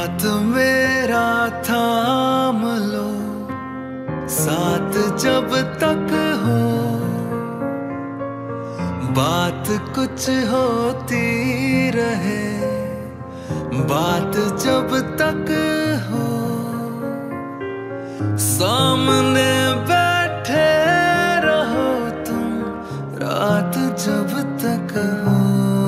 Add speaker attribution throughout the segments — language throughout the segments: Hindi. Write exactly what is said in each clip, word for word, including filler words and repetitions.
Speaker 1: हाथ मेरा थाम लो, साथ जब तक हो, बात कुछ होती रहे, बात जब तक हो। सामने बैठे रहो तुम, रात जब तक हो।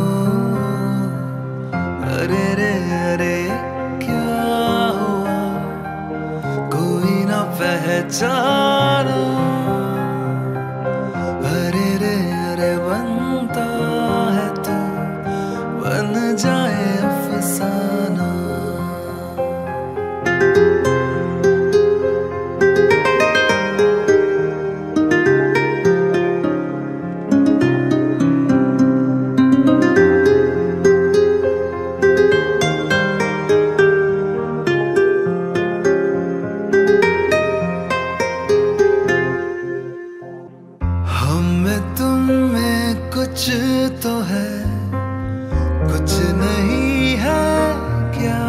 Speaker 1: अरे रे अरे क्या हुआ, कोई ना पहचाना। अरे रे अरे बनता है तो बन जाए अफसाना। हमें तुम में कुछ तो है, कुछ नहीं है क्या,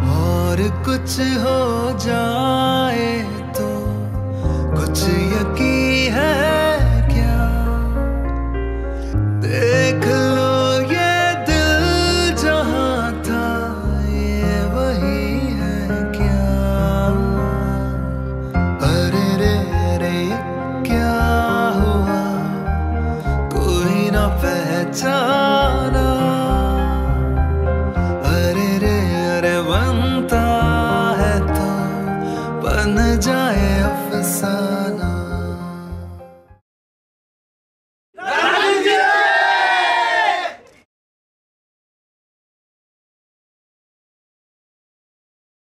Speaker 1: और कुछ हो जाए तो कुछ यकीन